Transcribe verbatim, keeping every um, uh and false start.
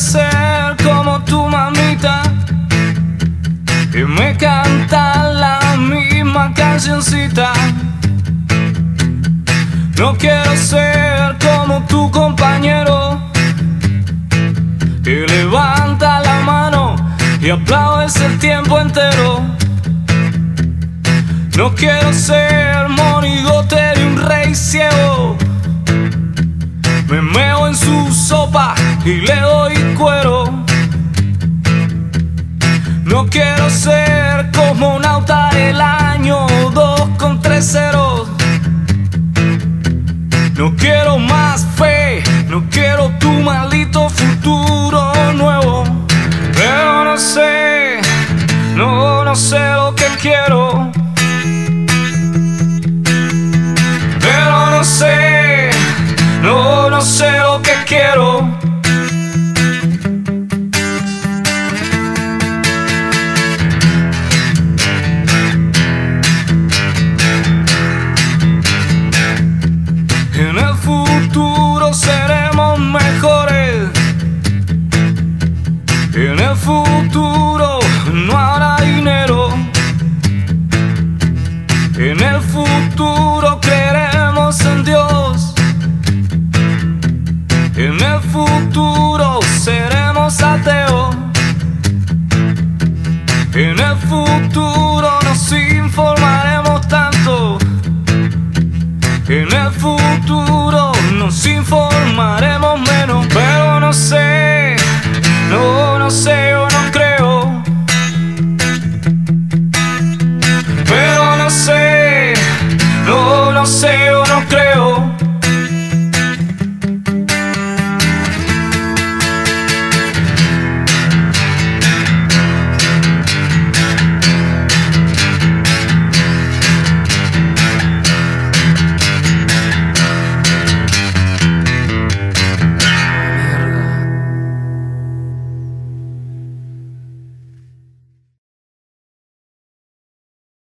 ser como tu mamita y me canta la misma cancioncita. No quiero ser como tu compañero que levanta la mano y aplaudes el tiempo entero. No quiero ser monigote de un rey ciego. Me meo en su sopa y le doy cuero. No quiero ser cosmonauta del año dos con tres ceros. No quiero más fe, no quiero tu maldito futuro nuevo. Pero no sé, no, no sé lo que quiero. Pero no sé, no, no sé lo que quiero. En el futuro seremos mejores. En el futuro no habrá dinero. En el futuro creeremos en Dios. En el futuro seremos ateos. En el futuro nos informaremos tanto. En el futuro nos informaremos menos. Pero no sé, no, no sé